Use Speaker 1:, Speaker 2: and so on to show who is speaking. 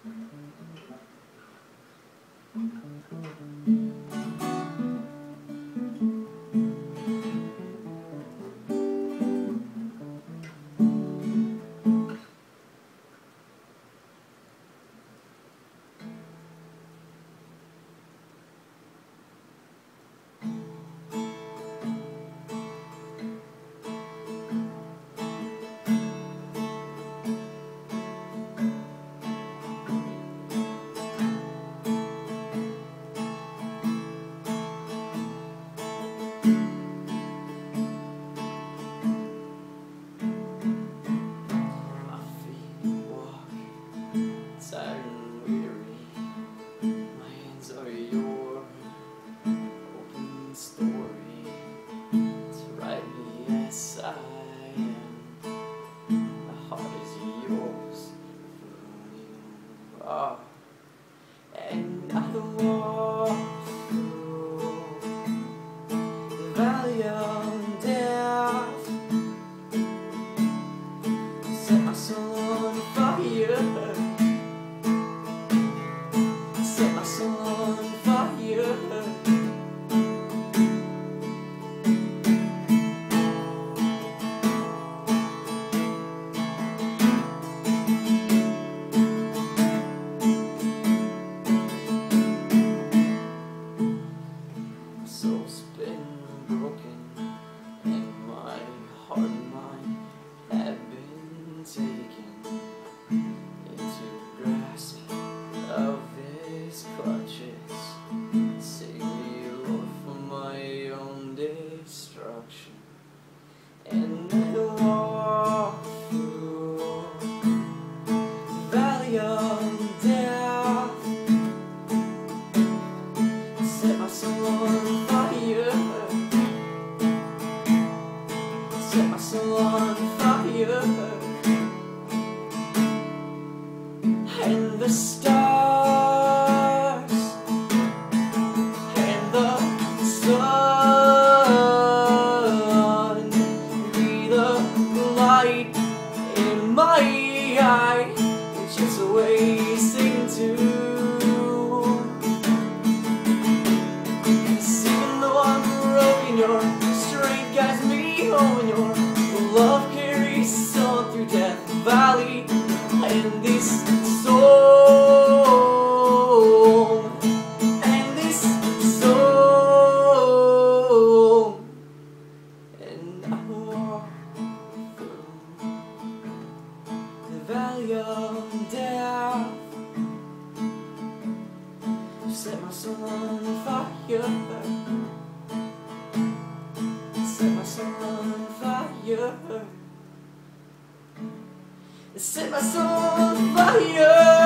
Speaker 1: Tired and weary, my hands are your open story. To write me as I am, my heart is yours for who you are. And I walk through the valley of death, set my soul on fire. Set my soul on fire. My soul's been broken, and my heart and mind have been taken into grasp of his clutches. Save me, Lord, from my own destruction. And I walk through the valley of death, set my soul on fire. Set my soul on fire. And the stars and the sun be the light in my eye, it's just a way you sing to. Even though I'm broken, your strength guides me home, and your love carries on through Death Valley. And this song, and this song, and I walk through the valley of death, set my soul on fire. Set my soul on fire. Set my soul on fire.